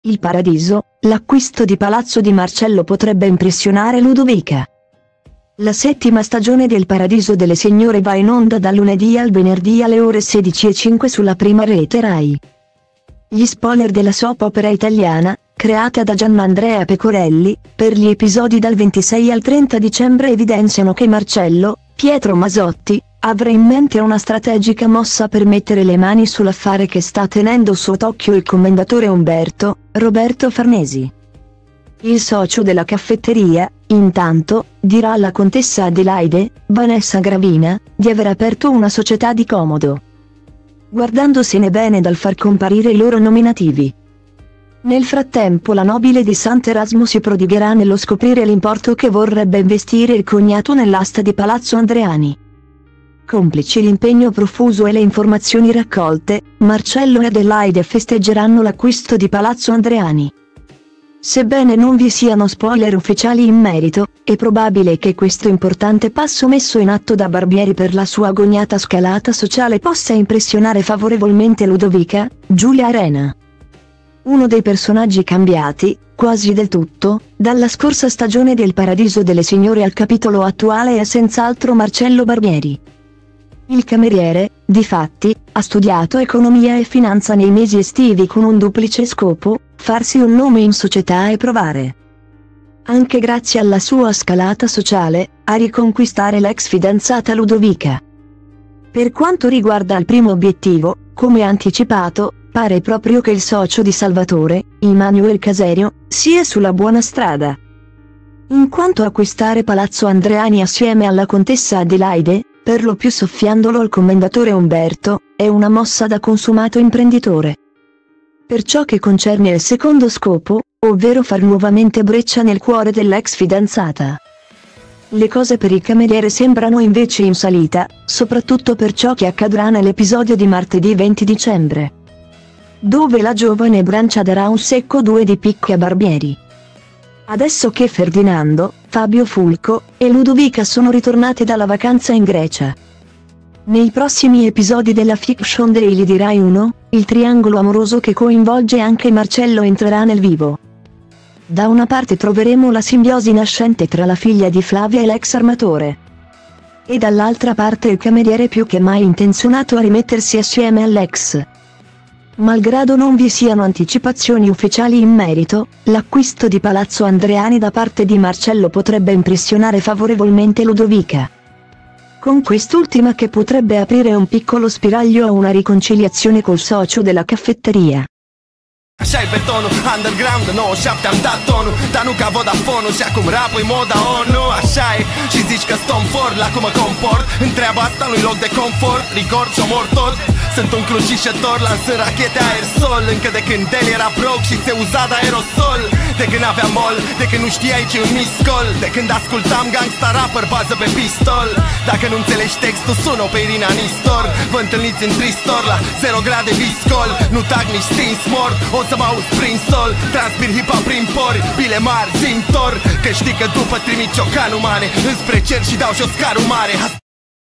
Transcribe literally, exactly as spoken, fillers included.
Il Paradiso, l'acquisto di Palazzo Di Marcello potrebbe impressionare Ludovica. La settima stagione del Paradiso delle Signore va in onda dal lunedì al venerdì alle ore sedici e cinque sulla prima rete Rai. Gli spoiler della soap opera italiana, creata da Gianandrea Pecorelli, per gli episodi dal ventisei al trenta dicembre evidenziano che Marcello, Pietro Masotti, avrà in mente una strategica mossa per mettere le mani sull'affare che sta tenendo sott'occhio il commendatore Umberto, Roberto Farnesi. Il socio della caffetteria, intanto, dirà alla contessa Adelaide, Vanessa Gravina, di aver aperto una società di comodo, guardandosene bene dal far comparire i loro nominativi. Nel frattempo la nobile di Sant'Erasmo si prodigherà nello scoprire l'importo che vorrebbe investire il cognato nell'asta di Palazzo Andreani. Complici l'impegno profuso e le informazioni raccolte, Marcello e Adelaide festeggeranno l'acquisto di Palazzo Andreani. Sebbene non vi siano spoiler ufficiali in merito, è probabile che questo importante passo messo in atto da Barbieri per la sua agognata scalata sociale possa impressionare favorevolmente Ludovica, Giulia Arena. Uno dei personaggi cambiati, quasi del tutto, dalla scorsa stagione del Paradiso delle Signore al capitolo attuale è senz'altro Marcello Barbieri. Il cameriere, difatti, ha studiato economia e finanza nei mesi estivi con un duplice scopo: farsi un nome in società e provare, anche grazie alla sua scalata sociale, a riconquistare l'ex fidanzata Ludovica. Per quanto riguarda il primo obiettivo, come anticipato, pare proprio che il socio di Salvatore, Immanuel Caserio, sia sulla buona strada. In quanto acquistare Palazzo Andreani assieme alla contessa Adelaide, per lo più soffiandolo al commendatore Umberto, è una mossa da consumato imprenditore. Per ciò che concerne il secondo scopo, ovvero far nuovamente breccia nel cuore dell'ex fidanzata, le cose per il cameriere sembrano invece in salita, soprattutto per ciò che accadrà nell'episodio di martedì venti dicembre, dove la giovane Brancia darà un secco due di picche a Barbieri. Adesso che Ferdinando, Fabio Fulco e Ludovica sono ritornati dalla vacanza in Grecia. Nei prossimi episodi della Fiction Daily di Rai uno, il triangolo amoroso che coinvolge anche Marcello entrerà nel vivo. Da una parte troveremo la simbiosi nascente tra la figlia di Flavia e l'ex armatore, e dall'altra parte il cameriere più che mai intenzionato a rimettersi assieme all'ex. Malgrado non vi siano anticipazioni ufficiali in merito, l'acquisto di Palazzo Andreani da parte di Marcello potrebbe impressionare favorevolmente Ludovica, con quest'ultima che potrebbe aprire un piccolo spiraglio a una riconciliazione col socio della caffetteria. Așa e pe tonul underground de nouăzeci și șapte am dat tonul, dar nu ca Vodafone-ul și acum rap-ul moda ONU. Așa e, și zici că stom fort la cum mă comport. Întreaba asta nu-i loc de confort, record și omor tot. Sunt un crucișător, lansând rachete aerosol. Încă de când el era broke și se uza de aerosol. De când aveam mol, de când nu știai ce-i un miscol. De când ascultam gangsta rapper bază pe pistol. Dacă nu înțelegi textul, sună pe Irina Nistor. Vă întâlniți în tristor la zero grade viscol. Nu tag nici stins mort, o să mă auzi prin sol. Transpir hip-hop prin pori, bile mari, zintor. Că știi că după trimit ciocanul mare înspre cer și dau jos carul mare.